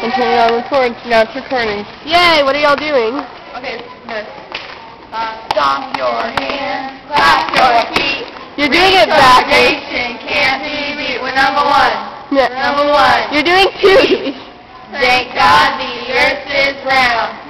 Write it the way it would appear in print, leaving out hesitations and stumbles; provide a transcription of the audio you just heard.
And turn it on record. Now it's recording. Yay! What are y'all doing? Okay, good. Stomp your hands, clap your feet. You're doing it backwards. Can't be beat. We're number one. Yeah. Number one. You're doing two. Thank God the earth is round.